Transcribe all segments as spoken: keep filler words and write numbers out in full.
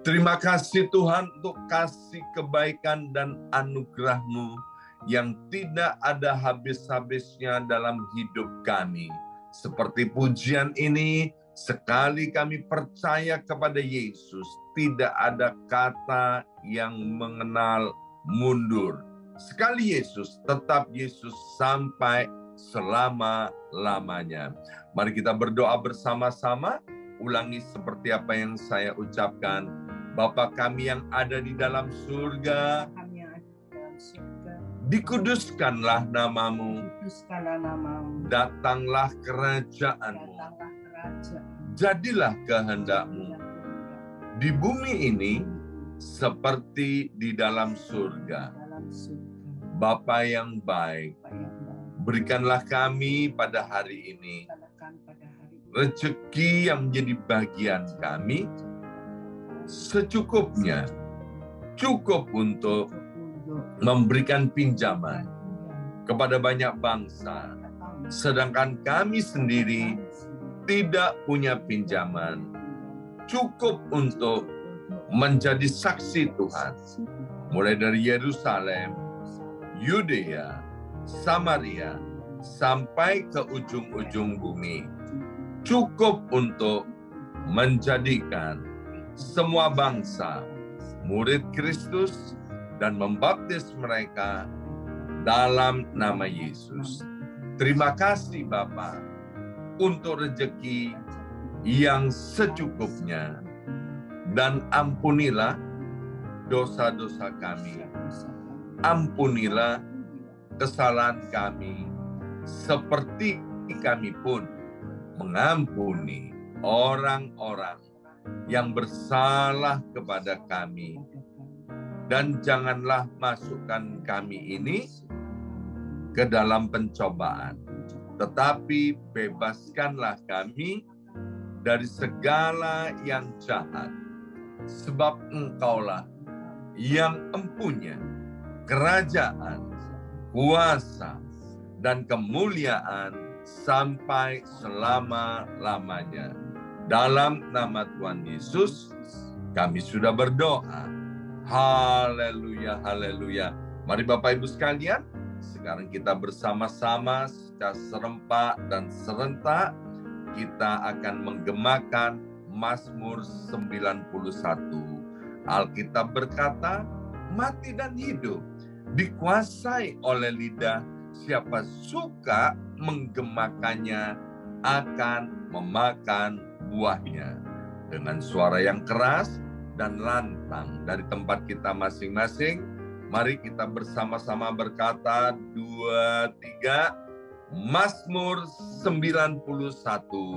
Terima kasih Tuhan untuk kasih kebaikan dan anugerah-Mu yang tidak ada habis-habisnya dalam hidup kami. Seperti pujian ini, sekali kami percaya kepada Yesus, tidak ada kata yang mengenal mundur. Sekali Yesus, tetap Yesus sampai selama-lamanya. Mari kita berdoa bersama-sama, ulangi seperti apa yang saya ucapkan. Bapa kami yang ada di dalam surga, dikuduskanlah namamu, datanglah kerajaanmu, jadilah kehendakmu di bumi ini seperti di dalam surga. Bapa yang baik, berikanlah kami pada hari ini rezeki yang menjadi bagian kami secukupnya, cukup untuk memberikan pinjaman kepada banyak bangsa, sedangkan kami sendiri tidak punya pinjaman, cukup untuk menjadi saksi Tuhan, mulai dari Yerusalem, Yudea, Samaria, sampai ke ujung-ujung bumi, cukup untuk menjadikan semua bangsa murid Kristus dan membaptis mereka dalam nama Yesus. Terima kasih Bapa untuk rezeki yang secukupnya, dan ampunilah dosa-dosa kami. Ampunilah kesalahan kami, seperti kami pun mengampuni orang-orang yang bersalah kepada kami. Dan janganlah masukkan kami ini ke dalam pencobaan, tetapi bebaskanlah kami dari segala yang jahat. Sebab Engkaulah yang empunya kerajaan, kuasa, dan kemuliaan sampai selama-lamanya. Dalam nama Tuhan Yesus, kami sudah berdoa. Haleluya, haleluya. Mari Bapak Ibu sekalian, sekarang kita bersama-sama secara serempak dan serentak, kita akan menggemakan Mazmur sembilan puluh satu. Alkitab berkata, mati dan hidup dikuasai oleh lidah, siapa suka menggemakannya akan memakan buahnya. Dengan suara yang keras dan lantang dari tempat kita masing-masing, mari kita bersama-sama berkata, dua, tiga, Mazmur sembilan puluh satu.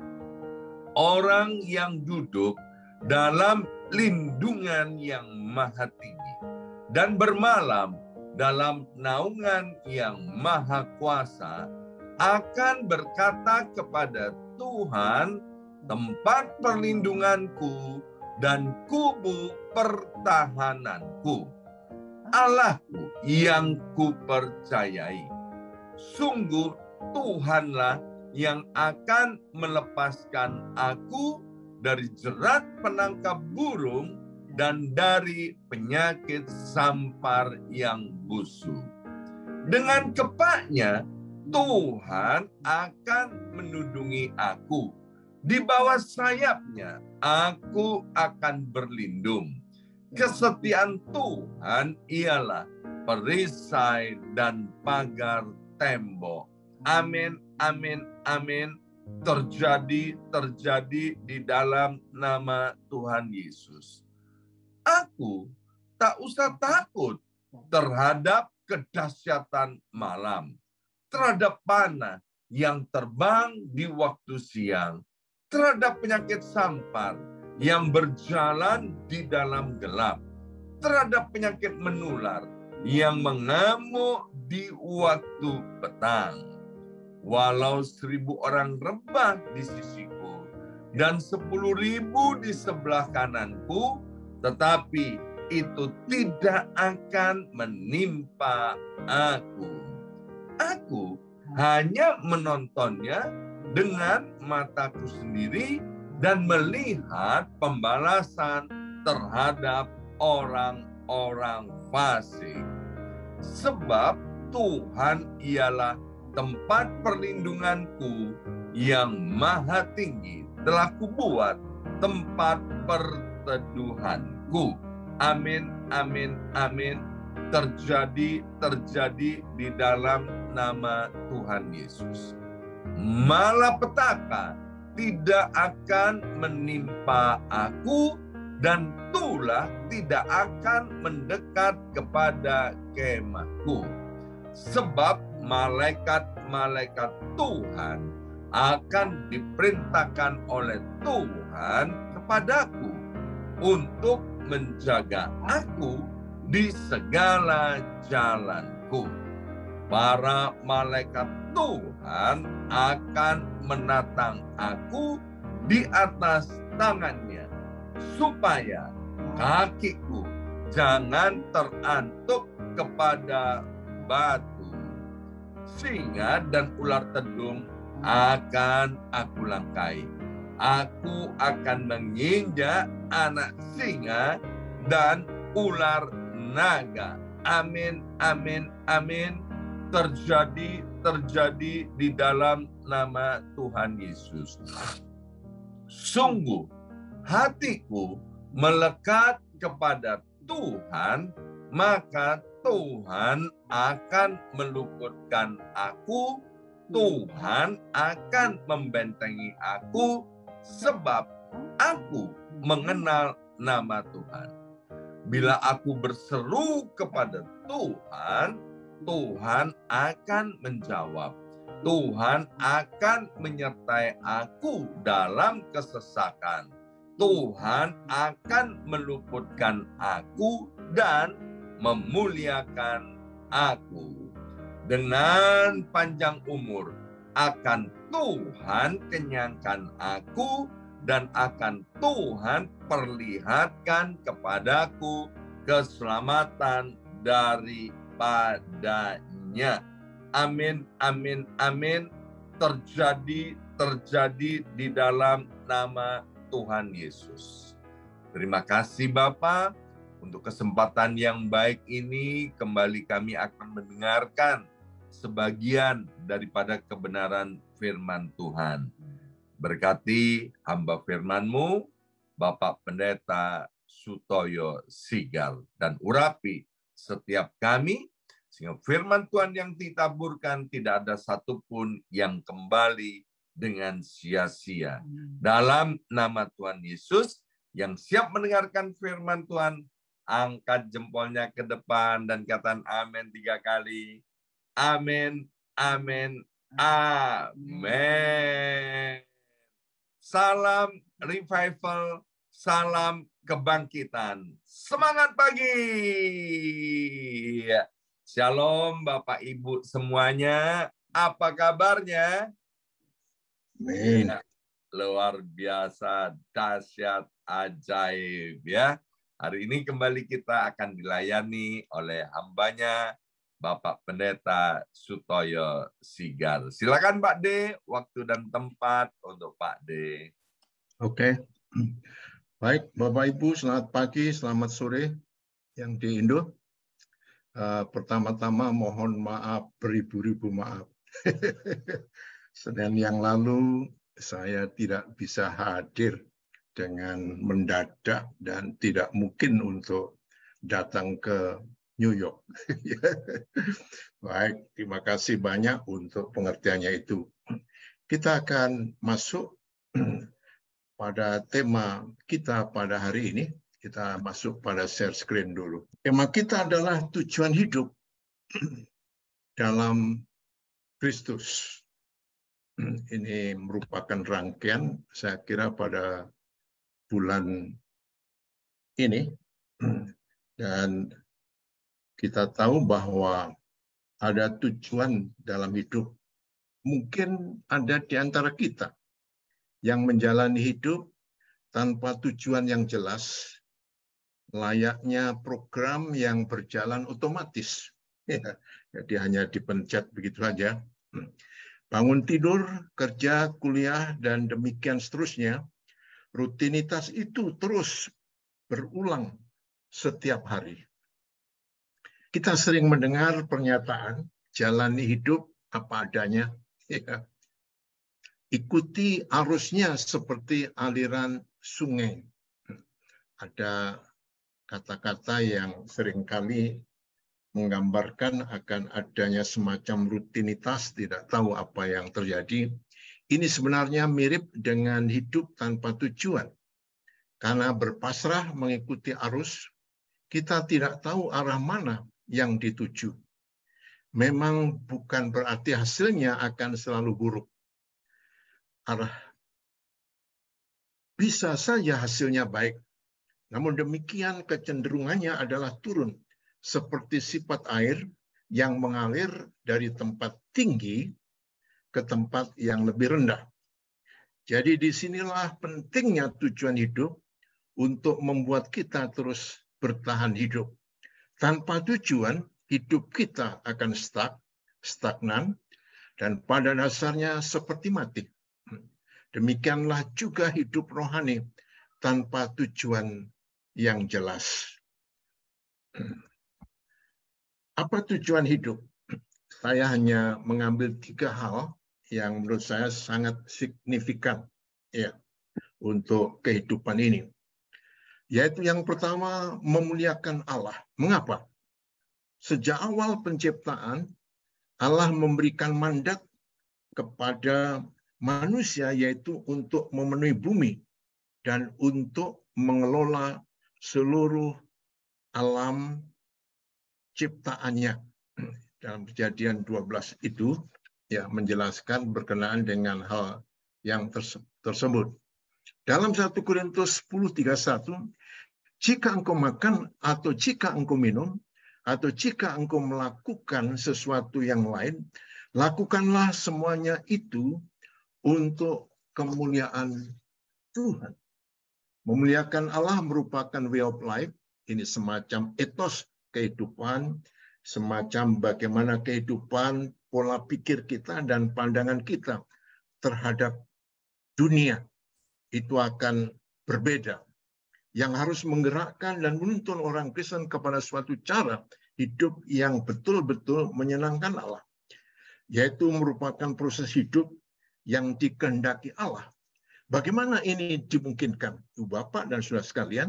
Orang yang duduk dalam lindungan yang maha tinggi dan bermalam dalam naungan yang maha kuasa akan berkata kepada Tuhan, tempat perlindunganku dan kubu pertahananku, Allahku yang kupercayai. Sungguh Tuhanlah yang akan melepaskan aku dari jerat penangkap burung dan dari penyakit sampar yang busuk. Dengan kepaknya Tuhan akan menudungi aku. Di bawah sayapnya aku akan berlindung. Kesetiaan Tuhan ialah perisai dan pagar tembok. Amin, amin, amin. Terjadi, terjadi di dalam nama Tuhan Yesus. Aku tak usah takut terhadap kedahsyatan malam, terhadap panah yang terbang di waktu siang, terhadap penyakit sampar yang berjalan di dalam gelap, terhadap penyakit menular yang mengamuk di waktu petang. Walau seribu orang rebah di sisiku dan sepuluh ribu di sebelah kananku, tetapi itu tidak akan menimpa aku. Aku hanya menontonnya dengan mataku sendiri dan melihat pembalasan terhadap orang-orang fasik. Sebab Tuhan ialah tempat perlindunganku yang maha tinggi, telah kubuat tempat perteduhanku. Amin, amin, amin. Terjadi, terjadi di dalam nama Tuhan Yesus. Malapetaka tidak akan menimpa aku, dan tulah tidak akan mendekat kepada kemahku. Sebab malaikat-malaikat Tuhan akan diperintahkan oleh Tuhan kepadaku untuk menjaga aku di segala jalanku. Para malaikat Tuhan akan menatang aku di atas tangannya, supaya kakiku jangan terantuk kepada batu. Singa dan ular tedung akan aku langkai. Aku akan menginjak anak singa dan ular naga. Amin, amin, amin. Terjadi, terjadi di dalam nama Tuhan Yesus. Sungguh, hatiku melekat kepada Tuhan, maka Tuhan akan meluputkan aku, Tuhan akan membentengi aku, sebab aku mengenal nama Tuhan. Bila aku berseru kepada Tuhan, Tuhan akan menjawab. Tuhan akan menyertai aku dalam kesesakan. Tuhan akan meluputkan aku dan memuliakan aku. Dengan panjang umur akan Tuhan kenyangkan aku, dan akan Tuhan perlihatkan kepadaku keselamatan daripadanya. Amin, amin, amin. Terjadi, terjadi di dalam nama Tuhan Yesus. Terima kasih Bapa untuk kesempatan yang baik ini. Kembali kami akan mendengarkan sebagian daripada kebenaran firman Tuhan. Berkati hamba firman-Mu, Bapak Pendeta Sutoyo Sigal, dan urapi setiap kami, sehingga firman Tuhan yang ditaburkan tidak ada satupun yang kembali dengan sia-sia. Dalam nama Tuhan Yesus, yang siap mendengarkan firman Tuhan, angkat jempolnya ke depan dan katakan amin tiga kali. Amin, amin, amin. Salam revival, salam kebangkitan. Semangat pagi. Shalom Bapak Ibu semuanya. Apa kabarnya? Amin. Ya, luar biasa, dahsyat, ajaib ya. Hari ini kembali kita akan dilayani oleh hambanya Bapak Pendeta Sutoyo Sigal. Silakan Pak D, waktu dan tempat untuk Pak D. Oke, baik Bapak Ibu, selamat pagi, selamat sore yang di Indo. Uh, pertama-tama mohon maaf, beribu-ribu maaf. Senin yang lalu saya tidak bisa hadir dengan mendadak dan tidak mungkin untuk datang ke New York. Baik, terima kasih banyak untuk pengertiannya itu. Kita akan masuk pada tema kita pada hari ini. Kita masuk pada share screen dulu. Tema kita adalah tujuan hidup dalam Kristus. Ini merupakan rangkaian, saya kira pada bulan ini. Dan kita tahu bahwa ada tujuan dalam hidup. Mungkin ada di antara kita yang menjalani hidup tanpa tujuan yang jelas, layaknya program yang berjalan otomatis. Ya, jadi hanya dipencet begitu saja. Bangun tidur, kerja, kuliah, dan demikian seterusnya. Rutinitas itu terus berulang setiap hari. Kita sering mendengar pernyataan, jalani hidup apa adanya, ya. Ikuti arusnya seperti aliran sungai. Ada kata-kata yang seringkali menggambarkan akan adanya semacam rutinitas, tidak tahu apa yang terjadi. Ini sebenarnya mirip dengan hidup tanpa tujuan. Karena berpasrah mengikuti arus, kita tidak tahu arah mana yang dituju. Memang bukan berarti hasilnya akan selalu buruk. Arah bisa saja hasilnya baik. Namun demikian kecenderungannya adalah turun, seperti sifat air yang mengalir dari tempat tinggi ke tempat yang lebih rendah. Jadi disinilah pentingnya tujuan hidup untuk membuat kita terus bertahan hidup. Tanpa tujuan, hidup kita akan stuck, stagnan, dan pada dasarnya seperti mati. Demikianlah juga hidup rohani tanpa tujuan yang jelas. Apa tujuan hidup? Saya hanya mengambil tiga hal yang menurut saya sangat signifikan ya untuk kehidupan ini. Yaitu yang pertama, memuliakan Allah. Mengapa? Sejak awal penciptaan, Allah memberikan mandat kepada manusia yaitu untuk memenuhi bumi dan untuk mengelola seluruh alam ciptaannya. Dalam Kejadian dua belas itu ya menjelaskan berkenaan dengan hal yang tersebut. Dalam satu Korintus sepuluh tiga puluh satu, jika engkau makan atau jika engkau minum atau jika engkau melakukan sesuatu yang lain, lakukanlah semuanya itu untuk kemuliaan Tuhan. Memuliakan Allah merupakan way of life. Ini semacam etos kehidupan, semacam bagaimana kehidupan, pola pikir kita dan pandangan kita terhadap dunia itu akan berbeda. Yang harus menggerakkan dan menuntun orang Kristen kepada suatu cara hidup yang betul-betul menyenangkan Allah. Yaitu merupakan proses hidup yang dikehendaki Allah. Bagaimana ini dimungkinkan? Bapak dan saudara sekalian,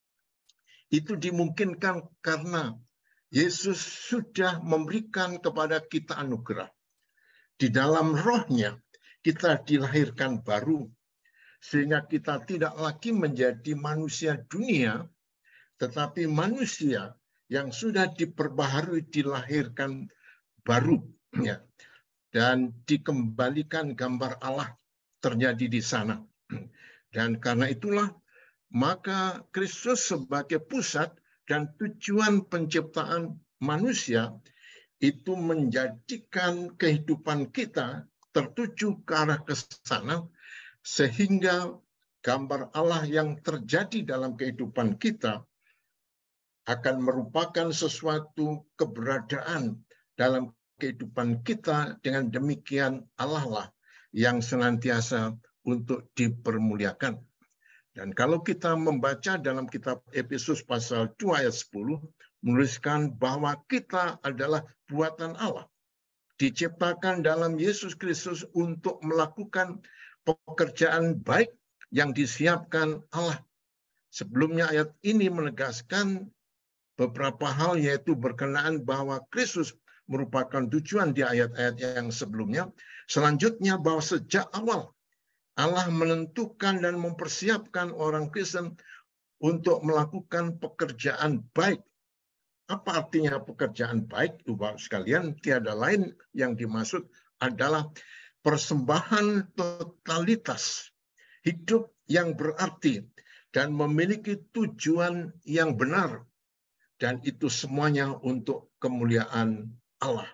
itu dimungkinkan karena Yesus sudah memberikan kepada kita anugerah. Di dalam rohnya kita dilahirkan baru, sehingga kita tidak lagi menjadi manusia dunia, tetapi manusia yang sudah diperbaharui, dilahirkan baru, ya, dan dikembalikan gambar Allah terjadi di sana. Dan karena itulah, maka Kristus sebagai pusat dan tujuan penciptaan manusia itu menjadikan kehidupan kita tertuju ke arah ke sana, sehingga gambar Allah yang terjadi dalam kehidupan kita akan merupakan sesuatu keberadaan dalam kehidupan kita. Dengan demikian Allah lah yang senantiasa untuk dipermuliakan. Dan kalau kita membaca dalam kitab Efesus pasal dua ayat sepuluh, menuliskan bahwa kita adalah buatan Allah. Diciptakan dalam Yesus Kristus untuk melakukan pekerjaan baik yang disiapkan Allah. Sebelumnya ayat ini menegaskan beberapa hal, yaitu berkenaan bahwa Kristus merupakan tujuan di ayat-ayat yang sebelumnya. Selanjutnya bahwa sejak awal Allah menentukan dan mempersiapkan orang Kristen untuk melakukan pekerjaan baik. Apa artinya pekerjaan baik? Bapak sekalian, tiada lain yang dimaksud adalah persembahan totalitas, hidup yang berarti dan memiliki tujuan yang benar. Dan itu semuanya untuk kemuliaan Allah.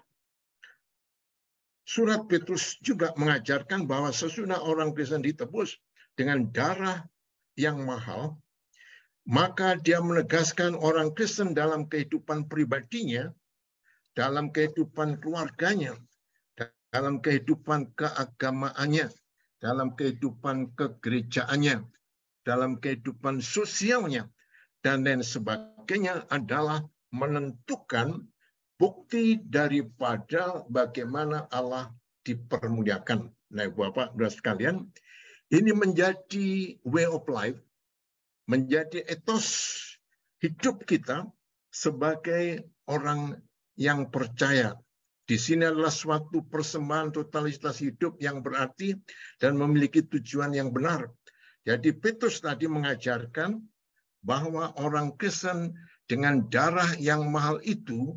Surat Petrus juga mengajarkan bahwa sesudah orang Kristen ditebus dengan darah yang mahal, maka dia menegaskan orang Kristen dalam kehidupan pribadinya, dalam kehidupan keluarganya, dalam kehidupan keagamaannya, dalam kehidupan kegerejaannya, dalam kehidupan sosialnya, dan lain sebagainya adalah menentukan bukti daripada bagaimana Allah dipermuliakan. Nah, Bapak dan sekalian, ini menjadi way of life, menjadi etos hidup kita sebagai orang yang percaya. Di sini adalah suatu persembahan totalitas hidup yang berarti dan memiliki tujuan yang benar. Jadi Petrus tadi mengajarkan bahwa orang Kristen dengan darah yang mahal itu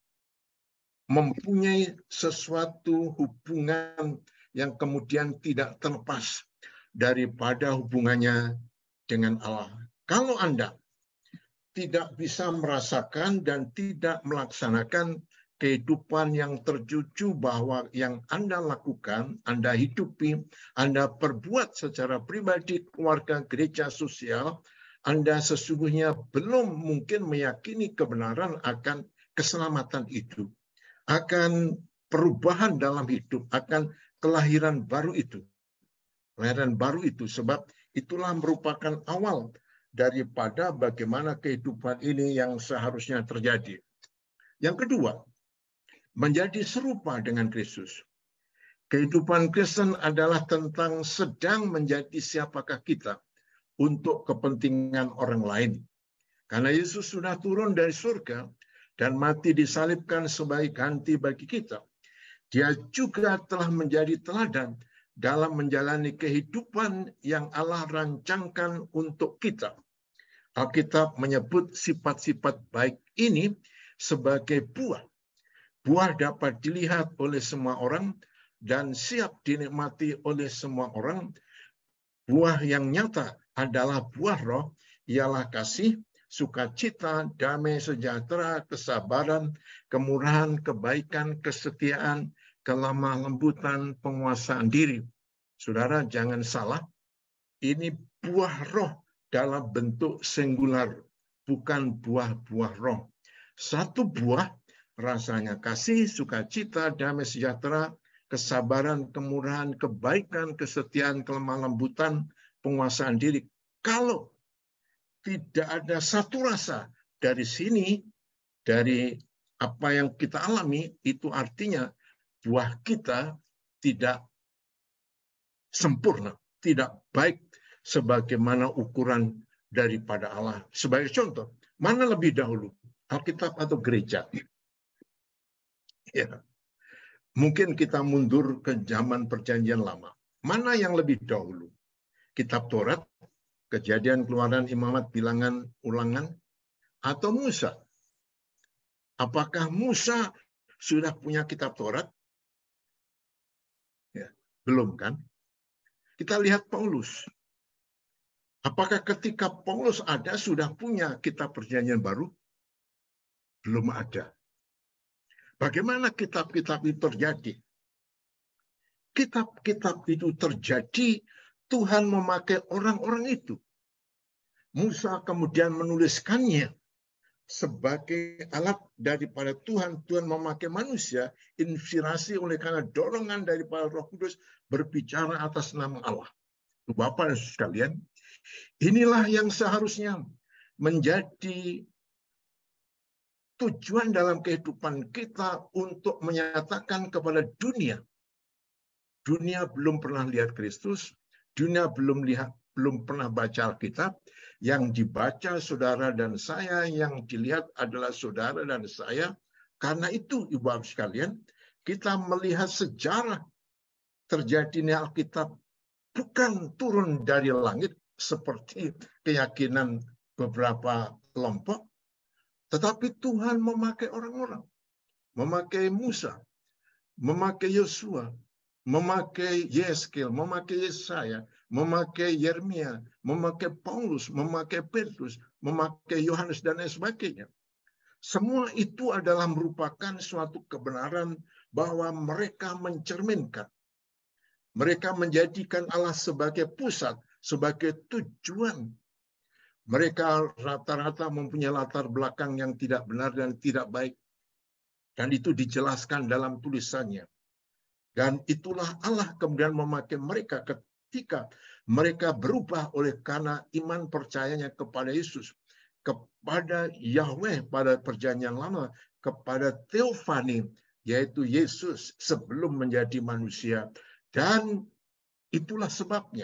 mempunyai sesuatu hubungan yang kemudian tidak terlepas daripada hubungannya dengan Allah. Kalau Anda tidak bisa merasakan dan tidak melaksanakan kehidupan yang tertuju bahwa yang Anda lakukan, Anda hidupi, Anda perbuat secara pribadi, keluarga, gereja, sosial, Anda sesungguhnya belum mungkin meyakini kebenaran akan keselamatan itu, akan perubahan dalam hidup, akan kelahiran baru itu. Kelahiran baru itu, sebab itulah merupakan awal daripada bagaimana kehidupan ini yang seharusnya terjadi. Yang kedua, menjadi serupa dengan Kristus. Kehidupan Kristen adalah tentang sedang menjadi siapakah kita untuk kepentingan orang lain. Karena Yesus sudah turun dari surga dan mati disalibkan sebagai ganti bagi kita. Dia juga telah menjadi teladan dalam menjalani kehidupan yang Allah rancangkan untuk kita. Alkitab menyebut sifat-sifat baik ini sebagai buah. Buah dapat dilihat oleh semua orang dan siap dinikmati oleh semua orang. Buah yang nyata adalah buah roh, ialah kasih, sukacita, damai sejahtera, kesabaran, kemurahan, kebaikan, kesetiaan, kelemah lembutan, penguasaan diri. Saudara, jangan salah, ini buah roh dalam bentuk singular, bukan buah-buah roh. Satu buah rasanya kasih, sukacita, damai sejahtera, kesabaran, kemurahan, kebaikan, kesetiaan, kelemah lembutan, penguasaan diri. Kalau tidak ada satu rasa dari sini, dari apa yang kita alami, itu artinya buah kita tidak sempurna, tidak baik sebagaimana ukuran daripada Allah. Sebagai contoh, mana lebih dahulu, Alkitab atau gereja? Ya. Mungkin kita mundur ke zaman perjanjian lama. Mana yang lebih dahulu? Kitab Taurat, Kejadian, Keluaran, Imamat, Bilangan, Ulangan, atau Musa? Apakah Musa sudah punya kitab Taurat? Ya, belum kan? Kita lihat Paulus. Apakah ketika Paulus ada sudah punya kitab perjanjian baru? Belum ada. Bagaimana kitab-kitab itu terjadi? Kitab-kitab itu terjadi, Tuhan memakai orang-orang itu. Musa kemudian menuliskannya sebagai alat daripada Tuhan. Tuhan memakai manusia, inspirasi oleh karena dorongan daripada Roh Kudus berbicara atas nama Allah. Bapak dan sekalian, inilah yang seharusnya menjadi tujuan dalam kehidupan kita untuk menyatakan kepada dunia. Dunia belum pernah lihat Kristus, dunia belum lihat, belum pernah baca Alkitab. Yang dibaca saudara dan saya, yang dilihat adalah saudara dan saya. Karena itu, ibu bapak sekalian, kita melihat sejarah terjadinya Alkitab bukan turun dari langit seperti keyakinan beberapa kelompok. Tetapi Tuhan memakai orang-orang, memakai Musa, memakai Yosua, memakai Yeskel, memakai Yesaya, memakai Yeremia, memakai Paulus, memakai Petrus, memakai Yohanes, dan lain sebagainya. Semua itu adalah merupakan suatu kebenaran bahwa mereka mencerminkan. Mereka menjadikan Allah sebagai pusat, sebagai tujuan. Mereka rata-rata mempunyai latar belakang yang tidak benar dan tidak baik. Dan itu dijelaskan dalam tulisannya. Dan itulah Allah kemudian memakai mereka ketika mereka berubah oleh karena iman percayanya kepada Yesus. kepada Yahweh pada perjanjian lama, kepada Theophany, yaitu Yesus sebelum menjadi manusia. Dan itulah sebabnya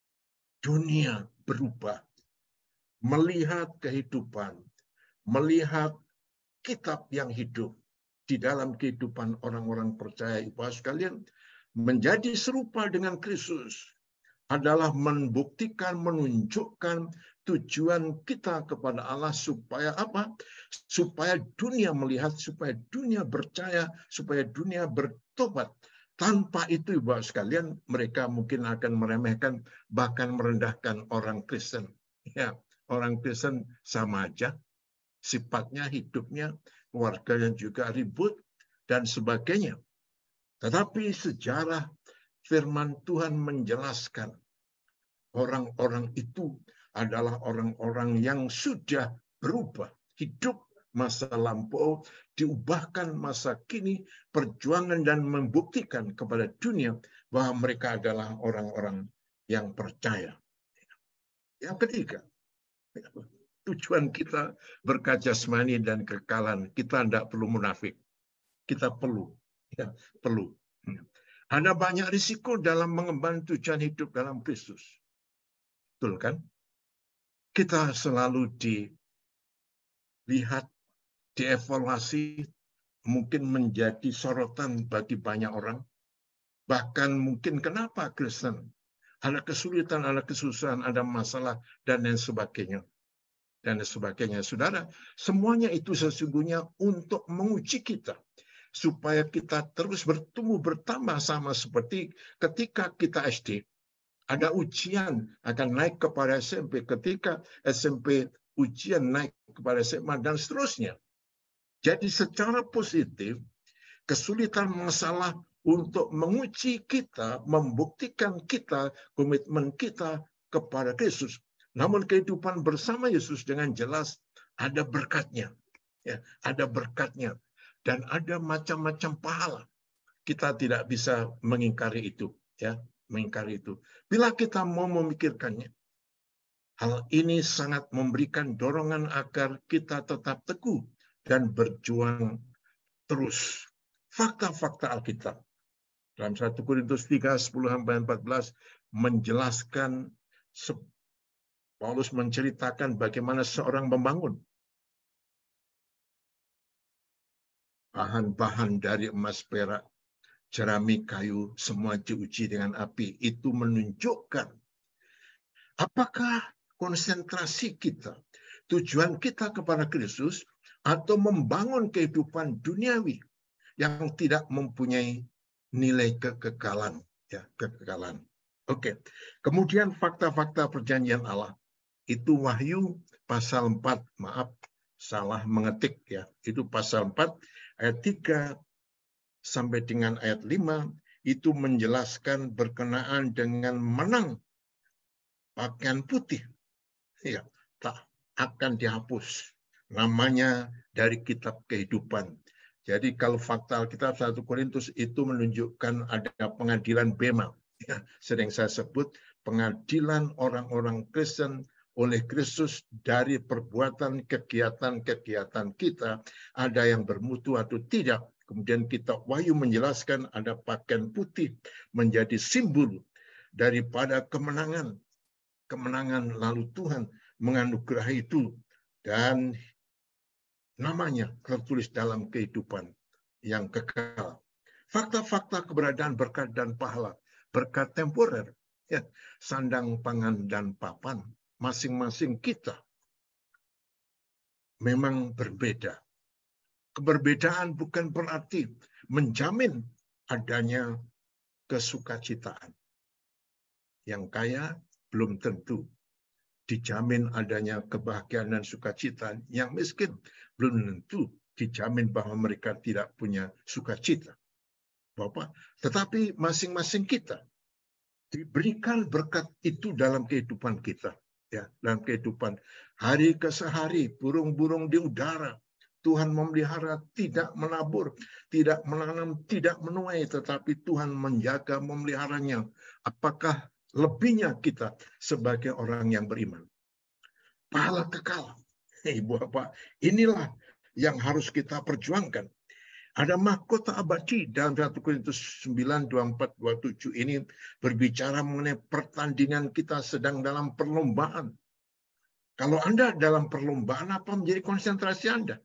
dunia berubah. Melihat kehidupan, melihat kitab yang hidup di dalam kehidupan orang-orang percaya, Ibu sekalian, menjadi serupa dengan Kristus adalah membuktikan, menunjukkan tujuan kita kepada Allah supaya apa? Supaya dunia melihat, supaya dunia percaya, supaya dunia bertobat. Tanpa itu, Ibu sekalian, mereka mungkin akan meremehkan, bahkan merendahkan orang Kristen. Ya, orang Kristen sama aja, sifatnya, hidupnya, keluarganya juga ribut, dan sebagainya. Tetapi sejarah firman Tuhan menjelaskan orang-orang itu adalah orang-orang yang sudah berubah. Hidup masa lampau, diubahkan masa kini, perjuangan dan membuktikan kepada dunia bahwa mereka adalah orang-orang yang percaya. Yang ketiga, tujuan kita berkat jasmani dan kekekalan. Kita tidak perlu munafik. Kita perlu. Ya, perlu. Ada banyak risiko dalam mengemban tujuan hidup dalam Kristus. Betul kan? Kita selalu dilihat, dievaluasi, mungkin menjadi sorotan bagi banyak orang. Bahkan mungkin kenapa Kristen? Ada kesulitan, ada kesusahan, ada masalah, dan lain sebagainya. Dan sebagainya. Saudara, semuanya itu sesungguhnya untuk menguji kita. Supaya kita terus bertumbuh bertambah sama seperti ketika kita S D. Ada ujian akan naik kepada S M P. Ketika S M P ujian naik kepada S M A dan seterusnya. Jadi secara positif, kesulitan masalah untuk menguji kita, membuktikan kita, komitmen kita kepada Kristus. Namun kehidupan bersama Yesus dengan jelas ada berkatnya. Ya, ada berkatnya. Dan ada macam-macam pahala. Kita tidak bisa mengingkari itu. Ya, mengingkari itu. Bila kita mau memikirkannya, hal ini sangat memberikan dorongan agar kita tetap teguh dan berjuang terus. Fakta-fakta Alkitab dalam satu Korintus tiga, sepuluh sampai empat belas menjelaskan, Paulus menceritakan bagaimana seorang membangun. Bahan-bahan dari emas, perak, jerami, kayu, semua diuji dengan api. Itu menunjukkan apakah konsentrasi kita, tujuan kita kepada Kristus, atau membangun kehidupan duniawi yang tidak mempunyai nilai kekekalan. Ya, kekekalan. Oke. Kemudian fakta-fakta perjanjian Allah. Itu Wahyu pasal empat. Maaf, salah mengetik. Ya. Itu pasal empat. Ayat tiga sampai dengan ayat lima itu menjelaskan berkenaan dengan menang pakaian putih. Ya, tak akan dihapus namanya dari kitab kehidupan. Jadi kalau fakta Alkitab satu Korintus itu menunjukkan ada pengadilan bema. Ya, sering saya sebut pengadilan orang-orang Kristen oleh Kristus dari perbuatan kegiatan-kegiatan kita, ada yang bermutu atau tidak. Kemudian kitab Wahyu menjelaskan ada pakaian putih menjadi simbol daripada kemenangan. Kemenangan lalu Tuhan menganugerahi itu dan namanya tertulis dalam kehidupan yang kekal. Fakta-fakta keberadaan berkat dan pahala. Berkat temporer, ya, sandang, pangan, dan papan. Masing-masing kita memang berbeda. Keberbedaan bukan berarti menjamin adanya kesukacitaan. Yang kaya belum tentu dijamin adanya kebahagiaan dan sukacita. Yang miskin belum tentu dijamin bahwa mereka tidak punya sukacita. Bapak, tetapi masing-masing kita diberikan berkat itu dalam kehidupan kita. Ya, dalam kehidupan hari ke sehari, burung-burung di udara, Tuhan memelihara, tidak menabur, tidak menanam, tidak menuai, tetapi Tuhan menjaga, memeliharanya. Apakah lebihnya kita sebagai orang yang beriman? Pahala kekal. Ibu Bapak, inilah yang harus kita perjuangkan. Ada mahkota abadi dalam satu Korintus sembilan, dua puluh empat, dua puluh tujuh ini berbicara mengenai pertandingan kita sedang dalam perlombaan. Kalau Anda dalam perlombaan, apa menjadi konsentrasi Anda?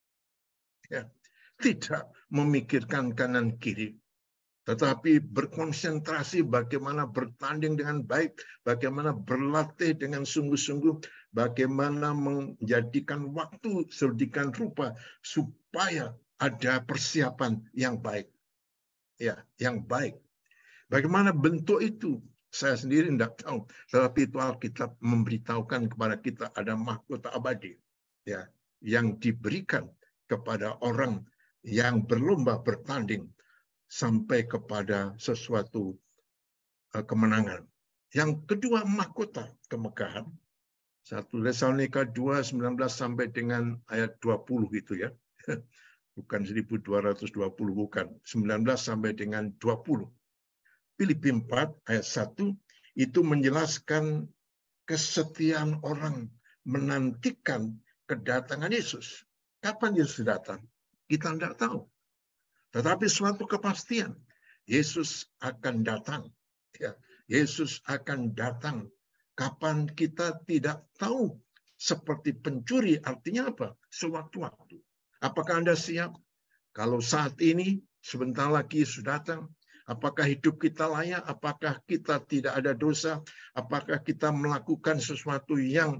Ya, tidak memikirkan kanan kiri, tetapi berkonsentrasi bagaimana bertanding dengan baik, bagaimana berlatih dengan sungguh-sungguh, bagaimana menjadikan waktu sedemikian rupa supaya ada persiapan yang baik. Ya, yang baik. Bagaimana bentuk itu? Saya sendiri tidak tahu, tetapi itu Alkitab memberitahukan kepada kita ada mahkota abadi, ya, yang diberikan kepada orang yang berlomba bertanding sampai kepada sesuatu uh, kemenangan. Yang kedua, mahkota kemekahan. satu Tesalonika dua, sembilan belas sampai dengan ayat dua puluh gitu ya. Bukan seribu dua ratus dua puluh, bukan. sembilan belas sampai dengan dua puluh. Filipi empat ayat satu itu menjelaskan kesetiaan orang menantikan kedatangan Yesus. Kapan Yesus datang? Kita tidak tahu. Tetapi suatu kepastian, Yesus akan datang. Ya, Yesus akan datang. Kapan kita tidak tahu. Seperti pencuri, artinya apa? Sewaktu-waktu. Apakah Anda siap? Kalau saat ini, sebentar lagi Yesus datang, apakah hidup kita layak? Apakah kita tidak ada dosa? Apakah kita melakukan sesuatu yang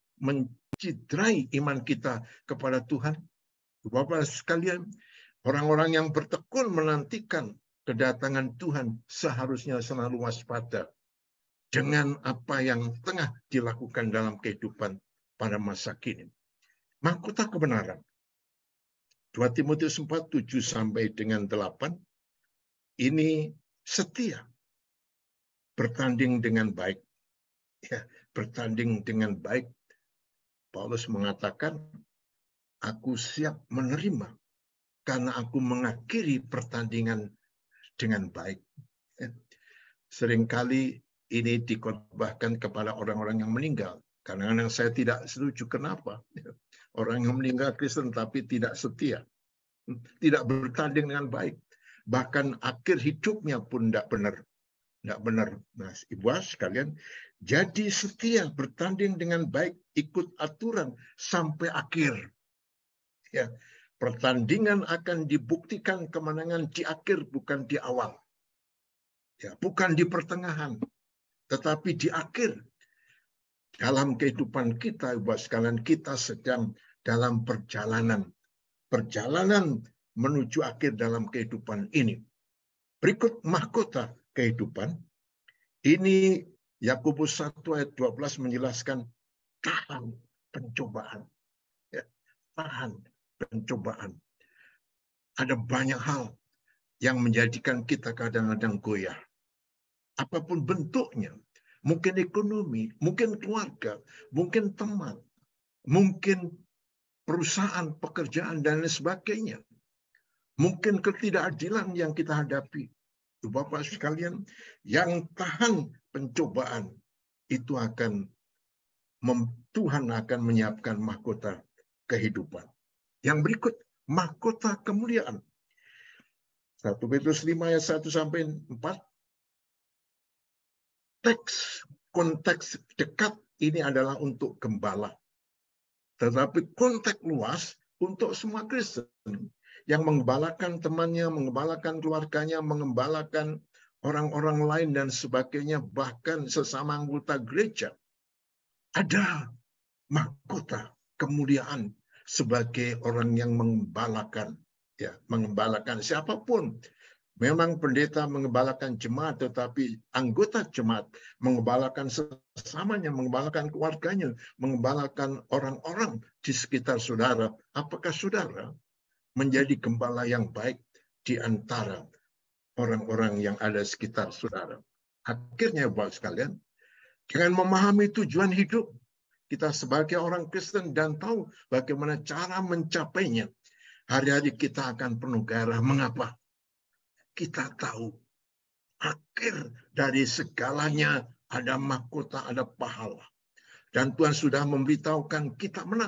mencidrai iman kita kepada Tuhan? Bapak sekalian, orang-orang yang bertekun menantikan kedatangan Tuhan seharusnya selalu waspada dengan apa yang tengah dilakukan dalam kehidupan pada masa kini. Mahkota kebenaran. dua Timotius empat, tujuh sampai dengan delapan. Ini setia. Bertanding dengan baik. Ya, bertanding dengan baik. Paulus mengatakan, aku siap menerima karena aku mengakhiri pertandingan dengan baik. Ya. Seringkali ini dikhotbahkan kepada orang-orang yang meninggal. Kadang-kadang saya tidak setuju. Kenapa? Orang yang meninggal Kristen tapi tidak setia. Tidak bertanding dengan baik. Bahkan akhir hidupnya pun tidak benar. Tidak benar. Nah, ibu sekalian, jadi setia bertanding dengan baik, ikut aturan sampai akhir. Ya, pertandingan akan dibuktikan kemenangan di akhir, bukan di awal. Ya, bukan di pertengahan, tetapi di akhir. Dalam kehidupan kita, ibu sekalian, kita sedang dalam perjalanan. Perjalanan menuju akhir dalam kehidupan ini. Berikut mahkota kehidupan. Ini Yakobus satu ayat dua belas menjelaskan tahan pencobaan. Ya, tahan pencobaan. Ada banyak hal yang menjadikan kita kadang-kadang goyah. Apapun bentuknya. Mungkin ekonomi, mungkin keluarga, mungkin teman, mungkin perusahaan, pekerjaan, dan lain sebagainya. Mungkin ketidakadilan yang kita hadapi. Bapak sekalian, yang tahan pencobaan, itu akan, Tuhan akan menyiapkan mahkota kehidupan. Yang berikut, mahkota kemuliaan. satu Petrus lima ayat satu sampai empat. Teks, konteks dekat ini adalah untuk gembala. Tetapi konteks luas untuk semua Kristen yang mengembalakan temannya, mengembalakan keluarganya, mengembalakan orang-orang lain dan sebagainya, bahkan sesama anggota gereja. Ada mahkota kemuliaan sebagai orang yang mengembalakan, ya, mengembalakan siapapun. Memang pendeta mengembalakan jemaat, tetapi anggota jemaat mengembalakan sesamanya, mengembalakan keluarganya, mengembalakan orang-orang di sekitar saudara. Apakah saudara menjadi gembala yang baik di antara orang-orang yang ada di sekitar saudara? Akhirnya, Bapak sekalian, dengan memahami tujuan hidup kita sebagai orang Kristen dan tahu bagaimana cara mencapainya, hari-hari kita akan penuh gairah. Mengapa? Kita tahu akhir dari segalanya ada mahkota, ada pahala. Dan Tuhan sudah memberitahukan kita menang.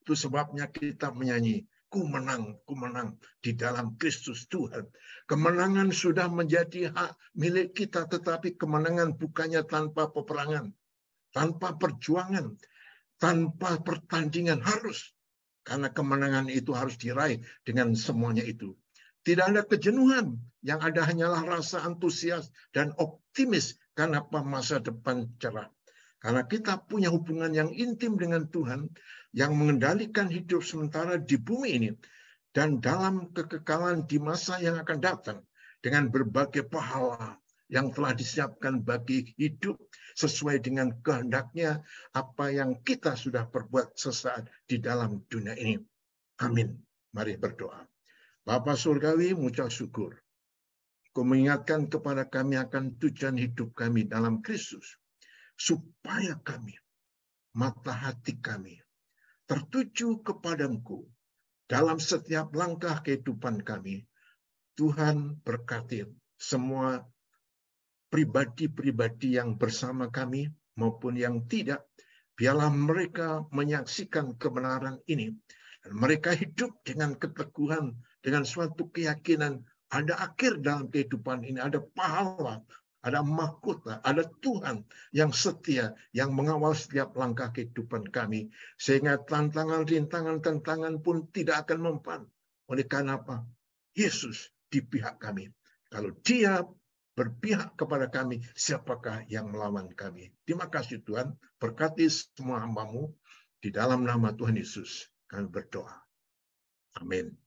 Itu sebabnya kita menyanyi, ku menang, ku menang di dalam Kristus Tuhan. Kemenangan sudah menjadi hak milik kita, tetapi kemenangan bukannya tanpa peperangan, tanpa perjuangan, tanpa pertandingan, harus. Karena kemenangan itu harus diraih dengan semuanya itu. Tidak ada kejenuhan, yang ada hanyalah rasa antusias dan optimis karena masa depan cerah. Karena kita punya hubungan yang intim dengan Tuhan, yang mengendalikan hidup sementara di bumi ini, dan dalam kekekalan di masa yang akan datang, dengan berbagai pahala yang telah disiapkan bagi hidup sesuai dengan kehendaknya, apa yang kita sudah perbuat sesaat di dalam dunia ini. Amin. Mari berdoa. Bapa Surgawi, mengucap syukur. Kau mengingatkan kepada kami akan tujuan hidup kami dalam Kristus, supaya kami, mata hati kami, tertuju kepada-Mu dalam setiap langkah kehidupan kami. Tuhan berkati semua pribadi-pribadi yang bersama kami maupun yang tidak. Biarlah mereka menyaksikan kebenaran ini. Dan mereka hidup dengan keteguhan, dengan suatu keyakinan ada akhir dalam kehidupan ini, ada pahala, ada mahkota, ada Tuhan yang setia, yang mengawal setiap langkah kehidupan kami. Sehingga tantangan, rintangan, tantangan pun tidak akan mempan. Oleh karena apa? Yesus di pihak kami. Kalau Dia berpihak kepada kami, siapakah yang melawan kami? Terima kasih Tuhan, berkati semua hamba-Mu. Di dalam nama Tuhan Yesus kami berdoa. Amin.